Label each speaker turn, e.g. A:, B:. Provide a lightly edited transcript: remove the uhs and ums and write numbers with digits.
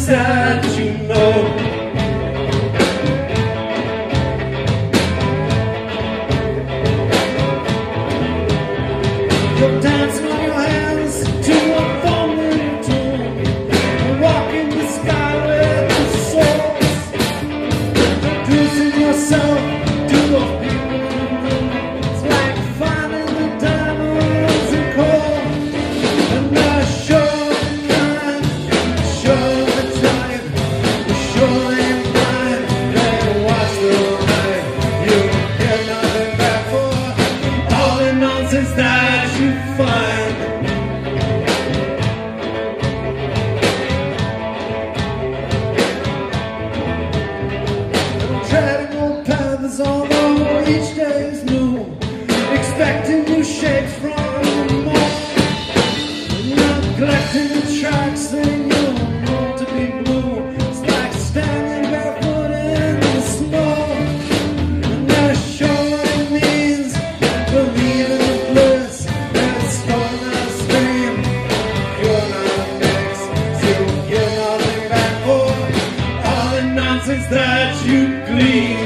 A: nonsense that you know. You're dancing on your hands to a foreign tune, walking the sky with the source, introducing yourself to those people in the room. It's like finding the diamonds in coal, and they're sure of kind, sure of the type, sure ain't blind. They watch the night. You get nothing back for all the nonsense that you find. Treading old paths, although each day is new, expecting new shapes from the mold, neglecting the tracks they know to be blue. It's like standing barefoot in the snow, and they're sure what it means, believe in the bliss that's stolen out of stream. You're not next, so you get nothing back for all the nonsense that you glean.